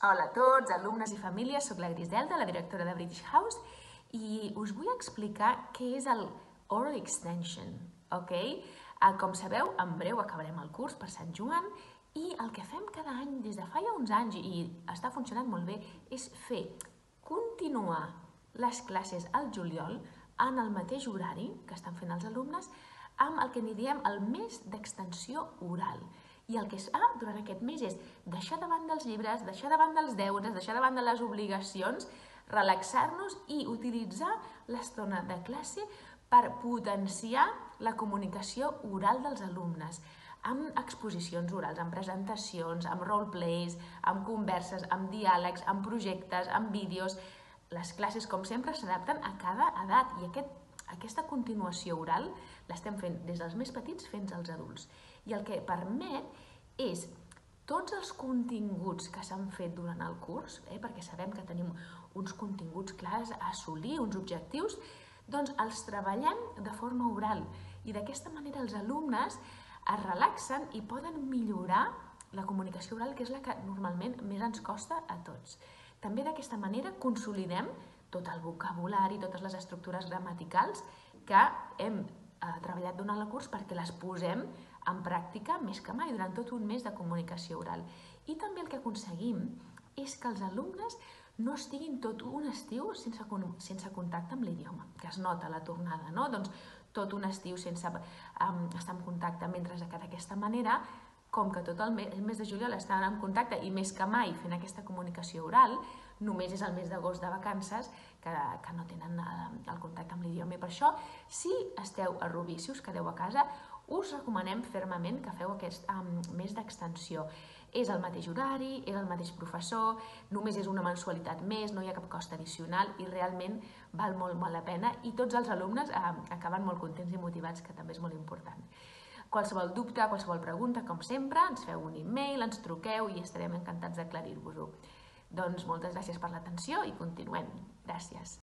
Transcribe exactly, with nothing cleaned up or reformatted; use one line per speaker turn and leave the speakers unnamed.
Hola a tots, alumnes i famílies, soc la Griselda, la directora de British House, i us vull explicar què és el Oral Extension, ok? Com sabeu, en breu acabarem el curs per Sant Joan i el que fem cada any des de fa ja uns anys, i està funcionant molt bé, és fer continuar les classes al juliol en el mateix horari que estan fent els alumnes amb el que n'hi diem el mes d'extensió oral. I el que es fa durant aquest mes és deixar de banda els llibres, deixar de banda els deures, deixar de banda les obligacions, relaxar-nos i utilitzar l'estona de classe per potenciar la comunicació oral dels alumnes, amb exposicions orals, amb presentacions, amb roleplays, amb converses, amb diàlegs, amb projectes, amb vídeos. Les classes, com sempre, s'adapten a cada edat i aquest, aquesta continuació oral l'estem fent des dels més petits fins als adults. I el que permet és tots els continguts que s'han fet durant el curs, eh, perquè sabem que tenim uns continguts clars a assolir, uns objectius, doncs els treballem de forma oral i d'aquesta manera els alumnes es relaxen i poden millorar la comunicació oral, que és la que normalment més ens costa a tots. També d'aquesta manera consolidem tot el vocabulari, totes les estructures gramaticals que hem eh, treballat durant el curs perquè les posem en pràctica més que mai durant tot un mes de comunicació oral. I també el que aconseguim és que els alumnes no estiguin tot un estiu sense, sense contacte amb l'idioma, que es nota la tornada, no? Doncs tot un estiu sense um, estar en contacte, mentre que d'aquesta manera, com que tot el mes, el mes de juliol estan en contacte i més que mai fent aquesta comunicació oral, només és el mes d'agost de vacances que, que no tenen el contacte amb l'idioma. I per això, si esteu a Rubí, si us quedeu a casa, us recomanem fermament que feu aquest um, mes d'extensió. És el mateix horari, és el mateix professor, només és una mensualitat més, no hi ha cap cost addicional i realment val molt, molt la pena i tots els alumnes eh, acaben molt contents i motivats, que també és molt important. Qualsevol dubte, qualsevol pregunta, com sempre, ens feu un e-mail, ens truqueu i estarem encantats d'aclarir-vos-ho. Doncs moltes gràcies per l'atenció i continuem. Gràcies.